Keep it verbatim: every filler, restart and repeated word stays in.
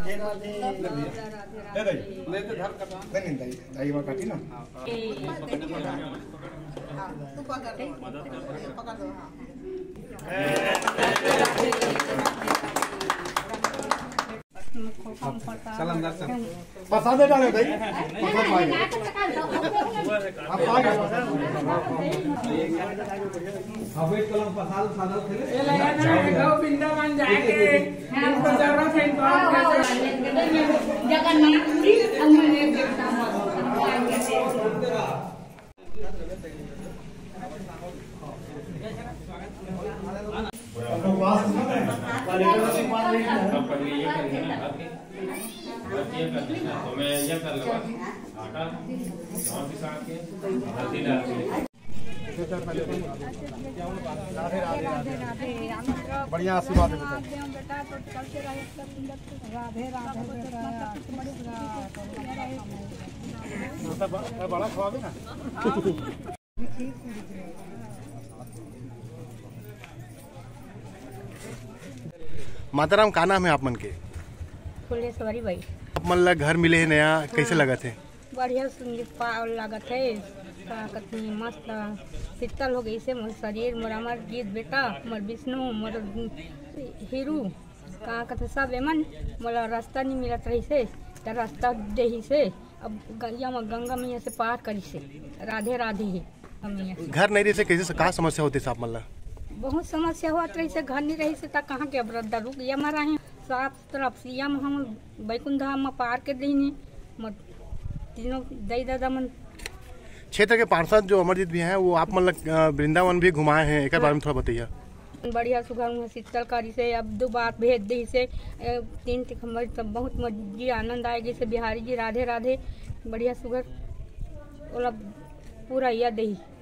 राधे राधे ले तो धर कर नहीं नहीं दाई मां काटी ना तू पकड़ दो पकड़ दो सलाम दर प्रसाद डाले भाई प्रसाद भाई आप आ गए हवे कलम प्रसाद सादल खेले ए लगा ना गौ वृंदावन जाके हमको जरूरत है जगन्नाथ जी हमने देखा तो मैं ये कर लूँगा आटा और भी साथ के हल्दी डालते हैं। राधे राधे राधे बढ़िया आशीर्वाद है राधे राधे बेटा बड़ा खवा दे ना माताराम का नाम है आप मन के? फुलेश्वरी भाई। आप मन ला घर मिले है नया, कैसे लगा थे? बढ़िया सुंदर लागत है, का कतनी मस्त शीतल हो गई से मोर शरीर मोर अमर गीत बेटा मोर विष्णु मोर हीरू का कथे सब एमन मोला रास्ता नहीं मिलत रही से त रास्ता देही से अब गैया में गंगा मैया से पार करी से राधे राधे है मैया। घर नहीं रही से कैसे का समस्या होती है आप मन ला? बहुत समस्या हुआ रही से घर नहीं रही से तक कहाँ के वृद्धा रुक या मारा है सात तरफ से यम हम बैकुंठ धाम में पार के दीनी तीनों दई दादा मन। क्षेत्र के पार्षद जो अमरजीत भी हैं वो आप मतलब वृंदावन भी घुमाए हैं, एक बारे में थोड़ा बताइए। बढ़िया सुगर शीतल करी से अब दो बात भेज दी से तीन तिखम्बर तब बहुत मजी आनंद आएगी से बिहारी जी राधे राधे बढ़िया सुगर पूरा यह दही।